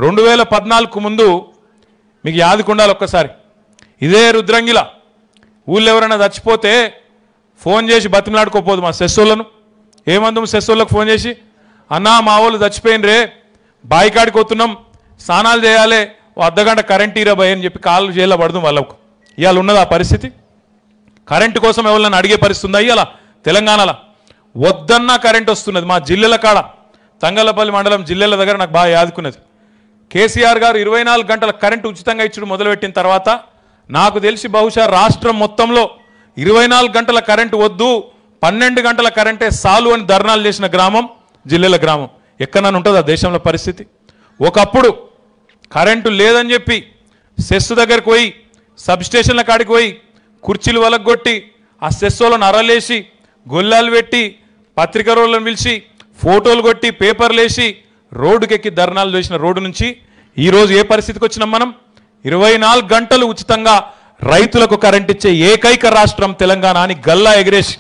2014 ముందు మీకు యాదకుండాలి ఒక్కసారి ఇదే రుద్రంగిల ఊళ్ళో ఎవరైనా చచ్చిపోతే ఫోన్ చేసి బతిమలాడుకోపోదు మా సెస్సోళ్ళను ఏమందు సెస్సోళ్ళకు ఫోన్ చేసి అన్నా మా వాళ్ళు చచ్చిపోయినరే బాయికాడికి వస్తున్నాం స్నానాలు చేయాలి అర్ధగంట కరెంట్ ఇరా భయ అని చెప్పి కాళ్ళు జైల్లో పడదు వాళ్ళకు ఇవాళ ఉన్నది ఆ పరిస్థితి కరెంటు కోసం ఎవరైనా అడిగే పరిస్థితి ఉందా ఇవాళ తెలంగాణలో వద్దన్నా కరెంట్ వస్తున్నది మా జిల్లెల కాడ తంగలపల్లి మండలం జిల్లెల దగ్గర నాకు బాగా యాదుకున్నది కేసీఆర్ గారు 24 గంటల కరెంటు ఉచితంగా ఇచ్చుడు మొదలుపెట్టిన తర్వాత నాకు తెలిసి బహుశా రాష్ట్రం మొత్తంలో 24 గంటల కరెంటు వద్దు 12 గంటల కరెంటే సాలు అని ధర్నాలు చేసిన గ్రామం జిల్లెల గ్రామం ఎక్కడన్నా ఉంటుందా దేశంలో పరిస్థితి ఒకప్పుడు కరెంటు లేదని చెప్పి సెస్ దగ్గరికి పోయి సబ్స్టేషన్ల కాడికి పోయి కుర్చీలు వలగొట్టి ఆ సెస్సోలను అరలేసి గొల్లాలు పెట్టి పత్రికా రోళ్ళను పిలిచి ఫోటోలు కొట్టి పేపర్లు వేసి రోడ్డుకెక్కి ధర్నాలు చేసిన రోడ్డు నుంచి ఈరోజు ఏ పరిస్థితికి వచ్చినాం మనం 24 గంటలు ఉచితంగా రైతులకు కరెంట్ ఇచ్చే ఏకైక రాష్ట్రం తెలంగాణ అని గల్లా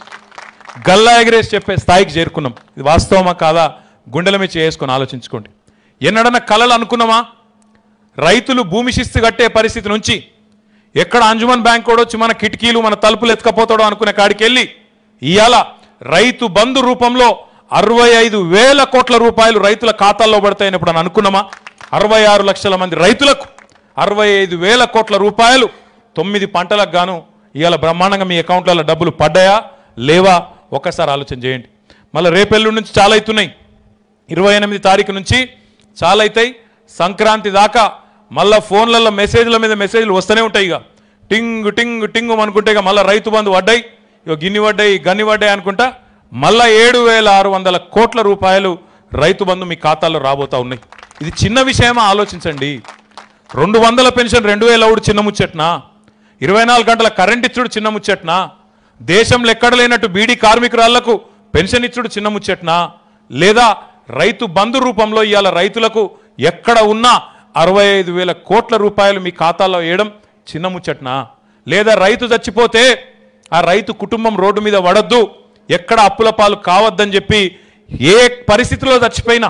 ఎగరేసి చెప్పే స్థాయికి చేరుకున్నాం ఇది వాస్తవమా కాదా గుండెల మీద చేసుకొని ఆలోచించుకోండి ఎన్నడన్నా కలలు అనుకున్నామా రైతులు భూమి శిస్తు కట్టే పరిస్థితి నుంచి ఎక్కడ అంజుమన్ బ్యాంక్ కూడా వచ్చి మన కిటికీలు మన తలుపులు ఎత్తుకపోతాడో అనుకునే కాడికి వెళ్ళి ఇవాళ రైతు బంధు రూపంలో 65,000 కోట్ల రూపాయలు రైతుల ఖాతాల్లో పడతాయని ఇప్పుడు అనుకున్నామా 66 లక్షల మంది రైతులకు 65,000 కోట్ల రూపాయలు 9 పంటలకు గాను ఇవాళ బ్రహ్మాండంగా మీ అకౌంట్లలో డబ్బులు పడ్డాయా లేవా ఒక్కసారి ఆలోచన చేయండి మళ్ళీ రేపెల్లుండి నుంచి చాలా అవుతున్నాయి 28 తారీఖు నుంచి చాలా అవుతాయి సంక్రాంతి దాకా మళ్ళీ ఫోన్లలో మెసేజ్ల మీద మెసేజ్లు వస్తూనే ఉంటాయి ఇక టింగ్ టింగ్ టింగ్ అనుకుంటే ఇక మళ్ళీ రైతు బంధు పడ్డాయి ఇక గిన్ని పడ్డాయి గన్ని పడ్డాయి అనుకుంటా మళ్ళీ 7,600 కోట్ల రూపాయలు రైతు బంధు మీ ఖాతాల్లో రాబోతా ఉన్నాయి ఇది చిన్న విషయమా ఆలోచించండి 200 పెన్షన్ 2,000 చిన్న ముచ్చట్నా 24 గంటల కరెంట్ ఇచ్చుడు చిన్న ముచ్చట్నా దేశంలో ఎక్కడ లేనట్టు బీడీ కార్మికురాళ్లకు పెన్షన్ ఇచ్చుడు చిన్న ముచ్చట్నా లేదా రైతు బంధు రూపంలో ఇవాళ రైతులకు ఎక్కడ ఉన్నా 65,000 కోట్ల రూపాయలు మీ ఖాతాలో వేయడం చిన్న ముచ్చట్నా లేదా రైతు చచ్చిపోతే ఆ రైతు కుటుంబం రోడ్డు మీద పడద్దు ఎక్కడ అప్పుల పాలు కావద్దని చెప్పి ఏ పరిస్థితిలో చచ్చిపోయినా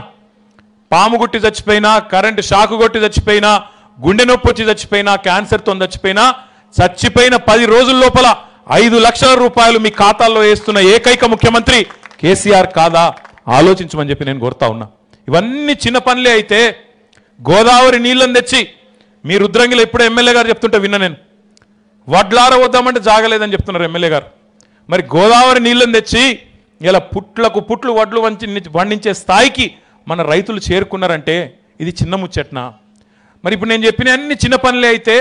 పాము గుట్టి చచ్చిపోయినా కరెంటు షాకు కొట్టి చచ్చిపోయినా గుండె నొప్పి వచ్చి చచ్చిపోయినా క్యాన్సర్తో చచ్చిపోయినా చచ్చిపోయిన 10 రోజుల లోపల 5 లక్షల రూపాయలు మీ ఖాతాల్లో వేస్తున్న ఏకైక ముఖ్యమంత్రి కేసీఆర్ కాదా ఆలోచించమని చెప్పి నేను కోరుతా ఉన్నా ఇవన్నీ చిన్న పనులే అయితే గోదావరి నీళ్ళని తెచ్చి మీ రుద్రంగిలో ఎప్పుడో ఎమ్మెల్యే గారు చెప్తుంటే విన్నా నేను వడ్లార వద్దామంటే జాగలేదని చెప్తున్నారు ఎమ్మెల్యే గారు మరి గోదావరి నీళ్ళని తెచ్చి ఇలా పుట్లు వడ్లు వండించే స్థాయికి మన రైతులు చేరుకున్నారంటే ఇది చిన్న ముచ్చట్నా మరి ఇప్పుడు నేను చెప్పిన అన్ని చిన్న పనులే అయితే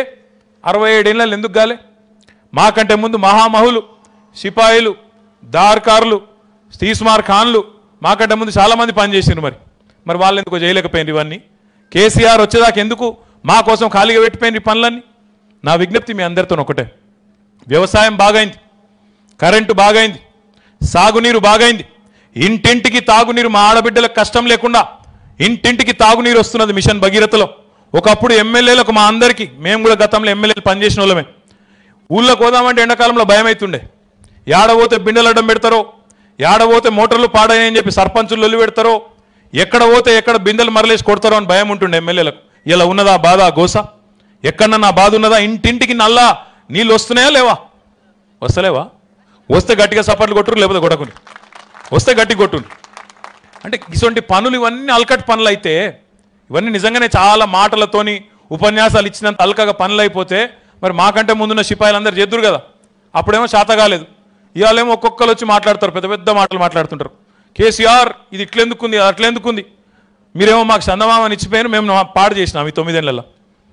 67 ఏళ్ళలో ఎందుకు గాలే మాకంటే ముందు మహామహులు సిపాయిలు దార్కారులు తీస్మార్ ఖాన్లు మాకంటే ముందు చాలామంది పనిచేసారు మరి వాళ్ళు ఎందుకు చేయలేకపోయినారు ఇవన్నీ కేసీఆర్ వచ్చేదాకా ఎందుకు మా కోసం ఖాళీగా పెట్టిపోయిన పనులన్నీ నా విజ్ఞప్తి మీ అందరితో ఒకటే వ్యవసాయం బాగైంది కరెంటు బాగైంది సాగునీరు బాగైంది ఇంటింటికి తాగునీరు మా ఆడబిడ్డలకు కష్టం లేకుండా ఇంటింటికి తాగునీరు వస్తున్నది మిషన్ భగీరథలో ఒకప్పుడు ఎమ్మెల్యేలకు మా అందరికీ మేము కూడా గతంలో ఎమ్మెల్యేలు పనిచేసిన వాళ్ళమే ఊళ్ళోకి పోదామంటే ఎండాకాలంలో భయం అవుతుండే ఏడబోతే బిండెలు అడ్డం పెడతారో ఏడబోతే మోటార్లు పాడాయని చెప్పి సర్పంచులు లొల్లి పెడతారో ఎక్కడ పోతే ఎక్కడ బిందెలు మరలేసి కొడతారో అని భయం ఉంటుండే ఎమ్మెల్యేలకు ఇలా ఉన్నదా బాధ గోస ఎక్కడన్నా నా బాధ ఉన్నదా ఇంటింటికి నల్లా నీళ్ళు వస్తున్నాయా లేవా వస్తలేవా వస్తే గట్టిగా సపట్లు కొట్టురు లేకపోతే కొట్టకుని వస్తే గట్టి కొట్టుని అంటే ఇటువంటి పనులు ఇవన్నీ అల్కట్ పనులు అయితే ఇవన్నీ నిజంగానే చాలా మాటలతోని ఉపన్యాసాలు ఇచ్చినంత అల్కగా పనులు అయిపోతే మరి మాకంటే ముందున్న సిపాయిలందరూ చేద్దురు కదా అప్పుడేమో శాత కాలేదు ఇవాళేమో ఒక్కొక్కరు వచ్చి మాట్లాడతారు పెద్ద పెద్ద మాటలు మాట్లాడుతుంటారు కేసీఆర్ ఇది ఇట్లెందుకుంది అట్లెందుకుంది మీరేమో మాకు చందమామని ఇచ్చిపోయారు మేము పాడు చేసినాం ఈ 9 ఏళ్లలో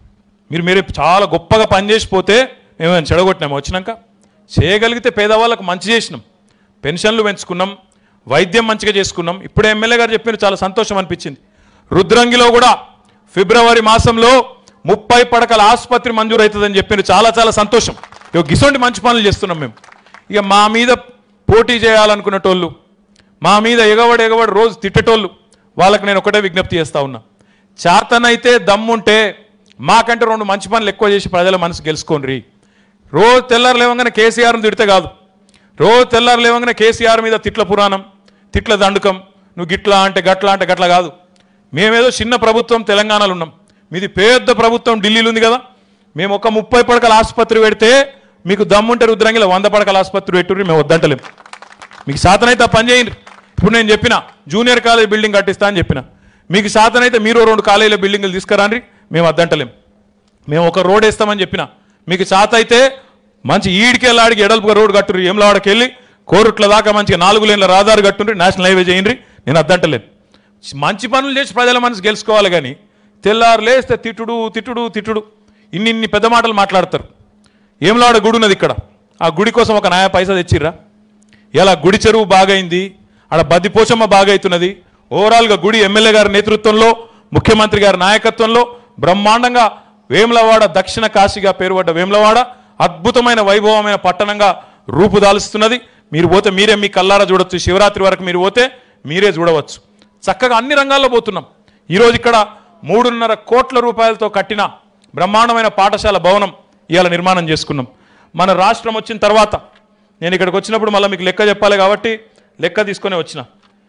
మీరు చాలా గొప్పగా పనిచేసిపోతే మేము చెడగొట్టినాము వచ్చినాక చేయగలిగితే పేదవాళ్ళకు మంచి చేసినాం పెన్షన్లు పెంచుకున్నాం వైద్యం మంచిగా చేసుకున్నాం ఇప్పుడే ఎమ్మెల్యే గారు చెప్పిన చాలా సంతోషం అనిపించింది రుద్రంగిలో కూడా ఫిబ్రవరి మాసంలో 30 పడకల ఆసుపత్రి మంజూరు అవుతుందని చెప్పిన చాలా చాలా సంతోషం ఇటువంటి మంచి పనులు చేస్తున్నాం మేము ఇక మా మీద పోటీ చేయాలనుకునేటోళ్ళు మా మీద ఎగబడి రోజు తిట్టేటోళ్ళు వాళ్ళకి నేను ఒకటే విజ్ఞప్తి చేస్తా ఉన్నా చేతనైతే దమ్ముంటే మాకంటే 2 మంచి పనులు ఎక్కువ చేసి ప్రజల మనసు గెలుచుకోండి రోజు తెల్లారు లేవంగానే కేసీఆర్ని తిడితే కాదు రోజు తెల్లారు లేవంగానే కేసీఆర్ మీద తిట్ల పురాణం తిట్ల దండుకం నువ్వు గిట్లా అంటే గట్లా కాదు మేమేదో చిన్న ప్రభుత్వం తెలంగాణలో ఉన్నాం మీది పెద్ద ప్రభుత్వం ఢిల్లీలో ఉంది కదా, మేము ఒక 30 పడకల ఆసుపత్రి పెడితే మీకు దమ్ముంటే రుద్రంగిలో 100 పడకల ఆసుపత్రి పెట్టుర్రి, మేము వద్దంటలేము. మీకు శాతనైతే ఆ పని చేయండి. ఇప్పుడు నేను చెప్పిన జూనియర్ కాలేజ్ బిల్డింగ్ కట్టిస్తా అని చెప్పిన, మీకు శాతనైతే మీరు 2 కాలేజీల బిల్డింగ్లు తీసుకురాండి, మేము వద్దంటలేము. మేము ఒక రోడ్ వేస్తామని చెప్పిన, మీకు శాత అయితే మంచి ఈడికెళ్ళాడికి ఎడల్పుగా రోడ్డు కట్టుర్రి, ఏమలాడకి వెళ్ళి కోరుట్ల దాకా మంచిగా 4 లేన్ల రహదారి కట్టుండ్రి, నేషనల్ హైవే చేయండి, నేను వద్దంటలేను. మంచి పనులు చేసి ప్రజల మనసు గెలుచుకోవాలి కానీ తెల్లారు లేస్తే తిట్టుడు తిట్టుడు తిట్టుడు ఇన్ని పెద్ద మాటలు మాట్లాడతారు. ఏమలాడ గుడి ఉన్నది ఇక్కడ, ఆ గుడి కోసం ఒక న్యాయ పైసా తెచ్చిర్రా? ఇలా గుడి చెరువు బాగైంది, ఆడ బద్దిపోచమ్మ బాగైతున్నది. ఓవరాల్గా గుడి ఎమ్మెల్యే గారి నేతృత్వంలో, ముఖ్యమంత్రి గారి నాయకత్వంలో బ్రహ్మాండంగా వేములవాడ దక్షిణ కాశీగా పేరుపడ్డ వేములవాడ అద్భుతమైన వైభవమైన పట్టణంగా రూపుదాలుస్తున్నది. మీరు పోతే మీరే మీ కల్లారా చూడవచ్చు, శివరాత్రి వరకు మీరు పోతే మీరే చూడవచ్చు. చక్కగా అన్ని రంగాల్లో పోతున్నాం. ఈరోజు ఇక్కడ 3.5 కోట్ల రూపాయలతో కట్టిన బ్రహ్మాండమైన పాఠశాల భవనం ఇవాళ నిర్మాణం చేసుకున్నాం. మన రాష్ట్రం వచ్చిన తర్వాత, నేను ఇక్కడికి వచ్చినప్పుడు మళ్ళీ మీకు లెక్క చెప్పాలి కాబట్టి లెక్క తీసుకొని వచ్చిన.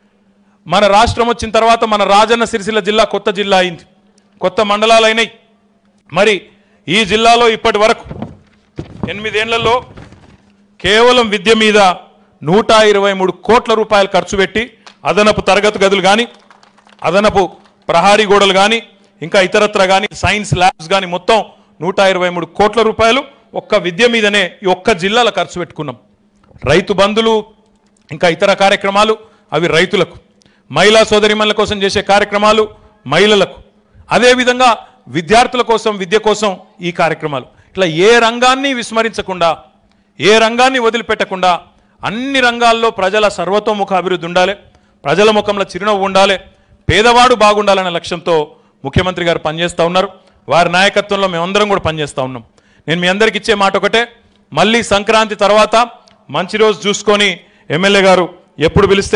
మన రాష్ట్రం వచ్చిన తర్వాత మన రాజన్న సిరిసిల్ల జిల్లా కొత్త జిల్లా అయింది, కొత్త మండలాలు అయినాయి. మరి ఈ జిల్లాలో ఇప్పటి వరకు 8 ఏళ్లలో కేవలం విద్య మీద 123 కోట్ల రూపాయలు ఖర్చు పెట్టి అదనపు తరగతి గదులు కానీ, అదనపు ప్రహారీ గోడలు కానీ, ఇంకా ఇతరత్ర కానీ, సైన్స్ ల్యాబ్స్ కానీ మొత్తం 123 కోట్ల రూపాయలు ఒక్క విద్య మీదనే ఈ ఒక్క జిల్లాలో ఖర్చు పెట్టుకున్నాం. రైతు బంధులు ఇంకా ఇతర కార్యక్రమాలు అవి రైతులకు, మహిళా సోదరిమణుల కోసం చేసే కార్యక్రమాలు మహిళలకు, అదేవిధంగా విద్యార్థుల కోసం విద్య కోసం ఈ కార్యక్రమాలు. ఇట్లా ఏ రంగాన్ని విస్మరించకుండా, ఏ రంగాన్ని వదిలిపెట్టకుండా అన్ని రంగాల్లో ప్రజల సర్వతోముఖ అభివృద్ధి ఉండాలి, ప్రజల ముఖంలో చిరునవ్వు ఉండాలి, పేదవాడు బాగుండాలనే లక్ష్యంతో ముఖ్యమంత్రి గారు పనిచేస్తూ ఉన్నారు. వారి నాయకత్వంలో మేమందరం కూడా పనిచేస్తూ ఉన్నాం. నేను మీ అందరికి ఇచ్చే మాట ఒకటే, మళ్ళీ సంక్రాంతి తర్వాత మంచి రోజు చూసుకొని ఎమ్మెల్యే గారు ఎప్పుడు పిలిస్తే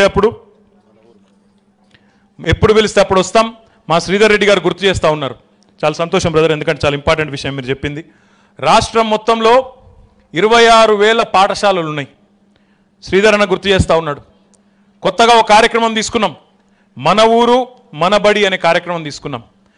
అప్పుడు వస్తాం. మా శ్రీధర్ రెడ్డి గారు గుర్తు చేస్తూ ఉన్నారు. చాలా సంతోషం బ్రదర్, ఎందుకంటే చాలా ఇంపార్టెంట్ విషయం మీరు చెప్పింది. రాష్ట్రం మొత్తంలో 26,000 పాఠశాలలు ఉన్నాయి. శ్రీధర్ అన్న గుర్తు చేస్తూ ఉన్నాడు. కొత్తగా ఒక కార్యక్రమం తీసుకున్నాం, మన ఊరు మన బడి అనే కార్యక్రమం తీసుకున్నాం.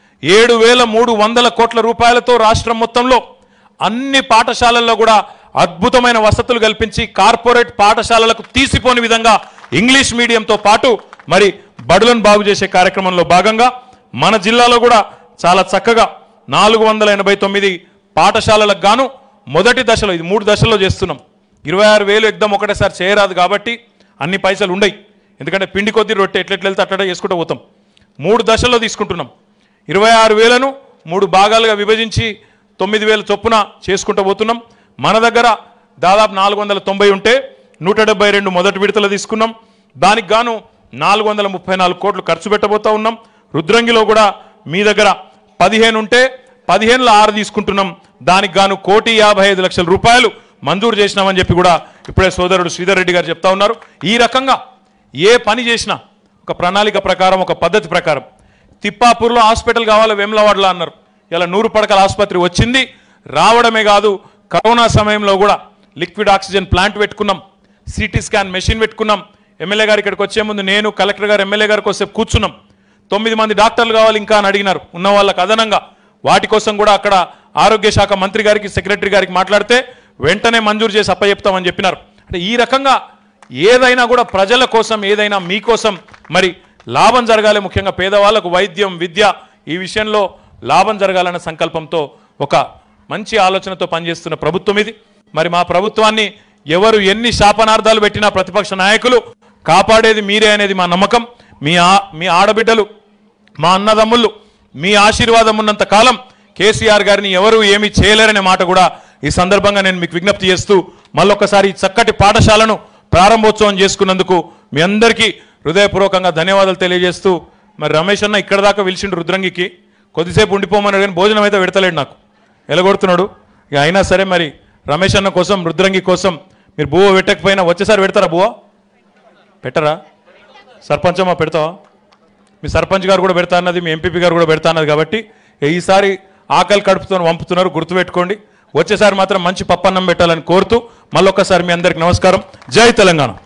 7,300 కోట్ల రూపాయలతో రాష్ట్రం మొత్తంలో అన్ని పాఠశాలల్లో కూడా అద్భుతమైన వసతులు కల్పించి కార్పొరేట్ పాఠశాలలకు తీసిపోని విధంగా ఇంగ్లీష్ మీడియంతో పాటు మరి బడులను బాగు చేసే కార్యక్రమంలో భాగంగా మన జిల్లాలో కూడా చాలా చక్కగా 489 పాఠశాలలకు గాను మొదటి దశలో, ఇది 3 దశల్లో చేస్తున్నాం. 26,000 ఎగ్దం ఒకటేసారి చేయరాదు కాబట్టి అన్ని పైసలు ఉండయి, ఎందుకంటే పిండి కొద్ది రొట్టె ఎట్లెట్లు వెళ్తే అట్లా చేసుకుంటూ పోతాం. 3 దశల్లో తీసుకుంటున్నాం. 26,000ను 3 భాగాలుగా విభజించి 9,000 చొప్పున చేసుకుంటూ పోతున్నాం. మన దగ్గర దాదాపు 490 ఉంటే 172 మొదటి విడతలు తీసుకున్నాం. దానికి గాను 434 కోట్లు ఖర్చు పెట్టబోతా ఉన్నాం. రుద్రంగిలో కూడా మీ దగ్గర 15 ఉంటే 15లో 6 తీసుకుంటున్నాం. దానికి గాను 1,55,00,000 రూపాయలు మంజూరు చేసినామని చెప్పి కూడా ఇప్పుడే సోదరుడు శ్రీధర్ రెడ్డి గారు చెప్తా ఉన్నారు. ఈ రకంగా ఏ పని చేసినా ఒక ప్రణాళిక ప్రకారం, ఒక పద్ధతి ప్రకారం. తిప్పాపూర్లో హాస్పిటల్ కావాలి వేములవాడలో అన్నారు, ఇలా 100 పడకల ఆసుపత్రి వచ్చింది. రావడమే కాదు, కరోనా సమయంలో కూడా లిక్విడ్ ఆక్సిజన్ ప్లాంట్ పెట్టుకున్నాం, సిటీ స్కాన్ మెషిన్ పెట్టుకున్నాం. ఎమ్మెల్యే గారు ఇక్కడికి వచ్చే ముందు నేను కలెక్టర్ గారు ఎమ్మెల్యే గారికి వస్తే కూర్చున్నాం. 9 మంది డాక్టర్లు కావాలి ఇంకా అని అడిగినారు, ఉన్న వాళ్ళకి అదనంగా. వాటి కోసం కూడా అక్కడ ఆరోగ్య శాఖ మంత్రి గారికి, సెక్రటరీ గారికి మాట్లాడితే వెంటనే మంజూరు చేసి అప్పచెప్తామని చెప్పినారు. అంటే ఈ రకంగా ఏదైనా కూడా ప్రజల కోసం, ఏదైనా మీకోసం మరి లాభం జరగాలి. ముఖ్యంగా పేదవాళ్లకు వైద్యం, విద్య ఈ విషయంలో లాభం జరగాలన్న సంకల్పంతో ఒక మంచి ఆలోచనతో పనిచేస్తున్న ప్రభుత్వం ఇది. మరి మా ప్రభుత్వాన్ని ఎవరు ఎన్ని శాపనార్థాలు పెట్టినా ప్రతిపక్ష నాయకులు కాపాడేది మీరే అనేది మా నమ్మకం. మీ ఆడబిడ్డలు, మా అన్నదమ్ముళ్ళు, మీ ఆశీర్వాదం ఉన్నంత కాలం కేసీఆర్ గారిని ఎవరు ఏమీ చేయలేరనే మాట కూడా ఈ సందర్భంగా నేను మీకు విజ్ఞప్తి చేస్తూ మళ్ళొక్కసారి చక్కటి పాఠశాలను ప్రారంభోత్సవం చేసుకున్నందుకు మీ అందరికీ హృదయపూర్వకంగా ధన్యవాదాలు తెలియజేస్తూ, మరి రమేష్ అన్న ఇక్కడ దాకా పిలిచిండు రుద్రంగికి, కొద్దిసేపు ఉండిపోమన్నాడు కానీ భోజనం అయితే పెడతలేడు, నాకు ఎలగొడుతున్నాడు. ఇక అయినా సరే మరి రమేష్ అన్న కోసం, రుద్రంగి కోసం మీరు బువ్వ పెట్టకపోయినా వచ్చేసారి పెడతారా? బువ్వ పెట్టరా? సర్పంచమ్మ పెడతావా? మీ సర్పంచ్ గారు కూడా పెడతా అన్నది, మీ ఎంపీపీ గారు కూడా పెడతా అన్నది. కాబట్టి ఈసారి ఆకలి కడుపుతో పంపుతున్నారు, గుర్తుపెట్టుకోండి. వచ్చేసారి మాత్రం మంచి పప్పన్నం పెట్టాలని కోరుతూ మళ్ళొక్కసారి మీ అందరికి నమస్కారం. జై తెలంగాణ.